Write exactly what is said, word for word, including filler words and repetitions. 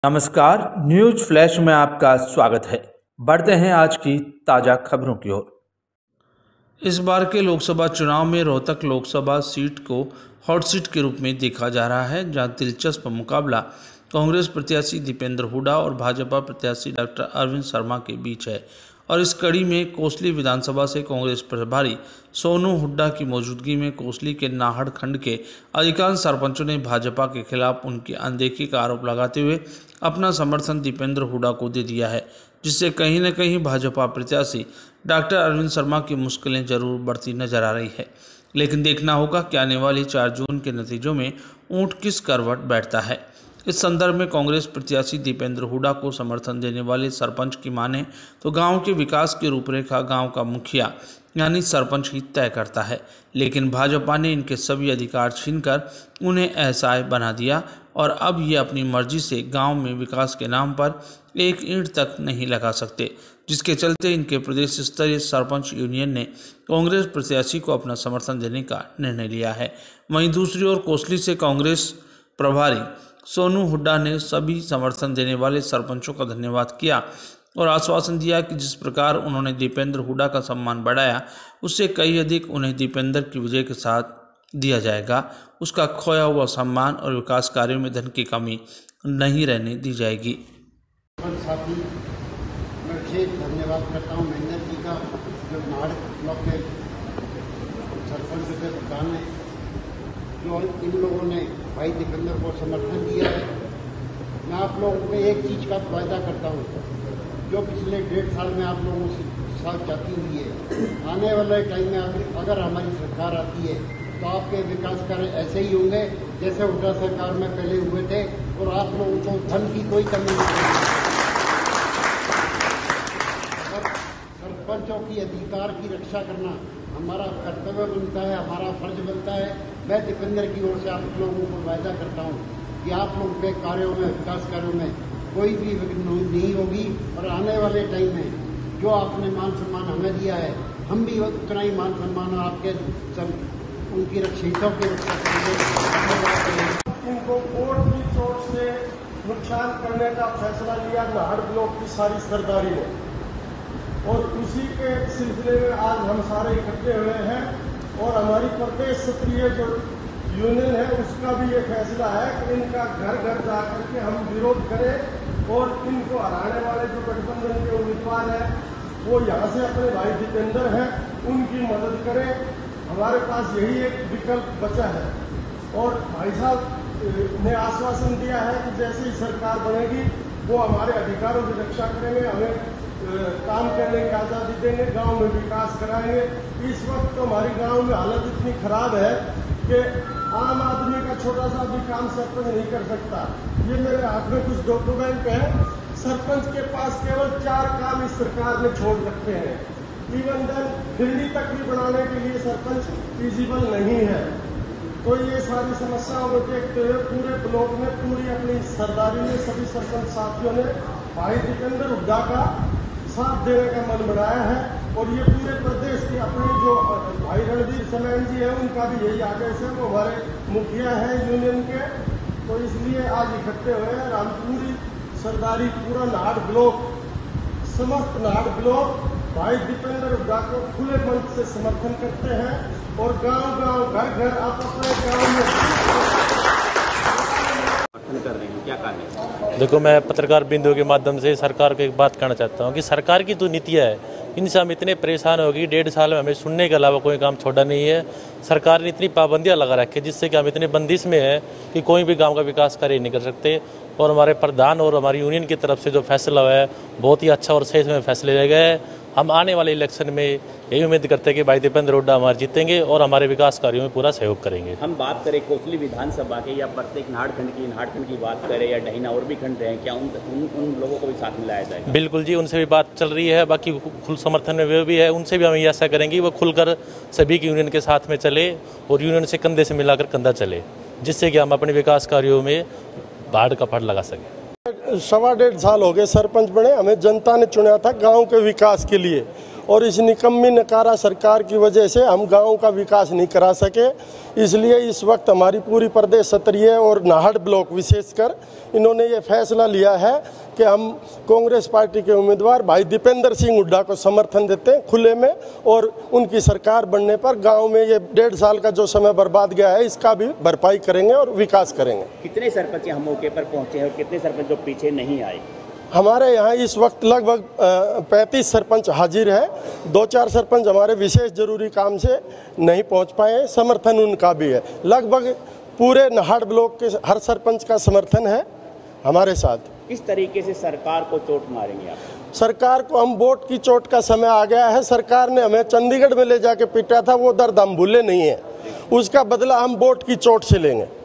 नमस्कार, news flash में आपका स्वागत है। बढ़ते हैं आज की ताज़ा खबरों की ओर। इस बार के लोकसभा चुनाव में रोहतक लोकसभा सीट को हॉट सीट के रूप में देखा जा रहा है, जहां दिलचस्प मुकाबला कांग्रेस प्रत्याशी दीपेंद्र हुड्डा और भाजपा प्रत्याशी डॉक्टर अरविंद शर्मा के बीच है। और इस कड़ी में कोसली विधानसभा से कांग्रेस प्रभारी सोनू हुड्डा की मौजूदगी में कोसली के नाहड़ खंड के अधिकांश सरपंचों ने भाजपा के खिलाफ उनकी अनदेखी का आरोप लगाते हुए अपना समर्थन दीपेंद्र हुड्डा को दे दिया है, जिससे कहीं न कहीं भाजपा प्रत्याशी डॉक्टर अरविंद शर्मा की मुश्किलें जरूर बढ़ती नजर आ रही है। लेकिन देखना होगा कि आने वाली चार जून के नतीजों में ऊंट किस करवट बैठता है। इस संदर्भ में कांग्रेस प्रत्याशी दीपेंद्र हुड्डा को समर्थन देने वाले सरपंच की माने तो गांव के विकास की रूपरेखा गांव का मुखिया यानी सरपंच ही तय करता है, लेकिन भाजपा ने इनके सभी अधिकार छीनकर उन्हें असहाय बना दिया और अब ये अपनी मर्जी से गांव में विकास के नाम पर एक ईंट तक नहीं लगा सकते, जिसके चलते इनके प्रदेश स्तरीय सरपंच यूनियन ने कांग्रेस प्रत्याशी को अपना समर्थन देने का निर्णय लिया है। वहीं दूसरी ओर कोसली से कांग्रेस प्रभारी सोनू हुड्डा ने सभी समर्थन देने वाले सरपंचों का धन्यवाद किया और आश्वासन दिया कि जिस प्रकार उन्होंने दीपेंद्र हुड्डा का सम्मान बढ़ाया, उससे कई अधिक उन्हें दीपेंद्र की विजय के साथ दिया जाएगा। उसका खोया हुआ सम्मान और विकास कार्यों में धन की कमी नहीं रहने दी जाएगी। साथी मैं विशेष धन्यवाद करता हूँ महेंद्र जी का, जो नाहड़ ब्लॉक के सरपंच के प्रधान है, जो इन लोगों ने भाई दीपेंद्र को समर्थन दिया है। मैं आप लोगों को एक चीज़ का वायदा करता हूँ, जो पिछले डेढ़ साल में आप लोगों से साथ जाती हुई है, आने वाले टाइम में अगर अगर हमारी सरकार आती है तो आपके विकास कार्य ऐसे ही होंगे जैसे हुड्डा सरकार में पहले हुए थे, और आप लोगों को धन की कोई कमी नहीं होगी। सरपंचों की अधिकार की रक्षा करना हमारा कर्तव्य बनता है, हमारा फर्ज बनता है। मैं दीपेंद्र की ओर से आप लोगों को वायदा करता हूँ कि आप लोगों के कार्यों में, विकास कार्यों में कोई भी विघ्न नहीं होगी, और आने वाले टाइम में जो आपने मान सम्मान हमें दिया है, हम भी उतना ही मान सम्मान आपके सब उनकी रक्षितों की रक्षा करेंगे। इनको कोर्ट की चोट से नुकसान करने का फैसला लिया नाहड़ ब्लॉक की सारी सरदारी ने, और उसी के सिलसिले में आज हम सारे इकट्ठे हुए हैं। और हमारी प्रदेश स्तरीय जो यूनियन है उसका भी ये फैसला है कि इनका घर घर जाकर के हम विरोध करें और इनको हराने वाले जो गठबंधन के उम्मीदवार हैं वो यहाँ से अपने भाई दीपेंद्र हैं उनकी मदद करें। हमारे पास यही एक विकल्प बचा है, और भाई साहब ने आश्वासन दिया है कि जैसे ही सरकार बनेगी वो हमारे अधिकारों की रक्षा करेंगे, हमें काम करने की आज़ादी देंगे, गांव में विकास कराएंगे। इस वक्त तो हमारी गांव में हालत इतनी खराब है कि आम आदमी का छोटा सा भी काम सरपंच नहीं कर सकता। ये मेरे हाथ में कुछ डॉक्यूमेंट है, सरपंच के पास केवल चार काम इस सरकार ने छोड़ रखे हैं। इवन देन दिल्ली तक भी बनाने के लिए सरपंच फिजिबल नहीं है। तो ये सारी समस्याओं को देखते हुए पूरे ब्लॉक में, पूरी अपनी सरदारी में सभी सरपंच साथियों ने भाई दीपेंद्र हुड्डा का साथ देने का मन बनाया है। और ये पूरे प्रदेश के अपने जो भाई रणवीर समेन जी है उनका भी यही आदेश है, वो हमारे मुखिया है यूनियन के, तो इसलिए आज इकट्ठे हुए हैं। हम पूरी सरदारी, पूरा नाहड़ ब्लॉक, समस्त नाहड़ ब्लॉक भाई दीपेंद्र हुड्डा को खुले मन से समर्थन करते हैं, और गांव गांव घर घर आप अपने गांव में कर रहे हैं। क्या कारण है? देखो, मैं पत्रकार बिंदु के माध्यम से सरकार को एक बात कहना चाहता हूँ कि सरकार की जो नीतियाँ है इनसे हम इतने परेशान हो गए। डेढ़ साल में हमें सुनने के अलावा कोई काम छोड़ा नहीं है। सरकार ने इतनी पाबंदियां लगा रखी है जिससे कि हम इतने बंदिश में हैं कि कोई भी गांव का विकास कार्य नहीं कर सकते। और हमारे प्रधान और हमारी यूनियन की तरफ से जो फैसला हुआ है बहुत ही अच्छा और सही में फैसले ले गए हैं। हम आने वाले इलेक्शन में यही उम्मीद करते हैं कि भाई दीपेंद्र हुड्डा हमारे जीतेंगे और हमारे विकास कार्यों में पूरा सहयोग करेंगे। हम बात करें कोसली विधानसभा के या प्रत्येक नाहड़ खंड की नाहड़ खंड की बात करें या डहीना और भी खंड हैं, क्या उन, उन उन लोगों को भी साथ मिलाया जाएगा? बिल्कुल जी, उनसे भी बात चल रही है। बाकी खुल समर्थन में वे भी है, उनसे भी हम ये आशा करेंगे वो खुलकर सभी की यूनियन के साथ में चले और यूनियन से कंधे से मिलाकर कंधा चले, जिससे कि हम अपने विकास कार्यों में बाढ़ का फड़ लगा सकें। सवा डेढ़ साल हो गए सरपंच बने, हमें जनता ने चुना था गांव के विकास के लिए, और इस निकम्मी नकारा सरकार की वजह से हम गाँव का विकास नहीं करा सके। इसलिए इस वक्त हमारी पूरी प्रदेश स्तरीय और नाहड़ ब्लॉक विशेषकर इन्होंने ये फैसला लिया है कि हम कांग्रेस पार्टी के उम्मीदवार भाई दीपेंद्र सिंह हुड्डा को समर्थन देते हैं खुले में, और उनकी सरकार बनने पर गांव में ये डेढ़ साल का जो समय बर्बाद गया है इसका भी भरपाई करेंगे और विकास करेंगे। कितने सरपंच हम मौके पर पहुंचे हैं और कितने सरपंच जो पीछे नहीं आए? हमारे यहाँ इस वक्त लगभग पैंतीस सरपंच हाजिर है। दो चार सरपंच हमारे विशेष जरूरी काम से नहीं पहुँच पाए, समर्थन उनका भी है। लगभग पूरे नाहड़ ब्लॉक के हर सरपंच का समर्थन है हमारे साथ। किस तरीके से सरकार को चोट मारेंगे आप? सरकार को हम वोट की चोट का समय आ गया है। सरकार ने हमें चंडीगढ़ में ले जाके पीटा था, वो दर्द हम भूले नहीं है। उसका बदला हम वोट की चोट से लेंगे।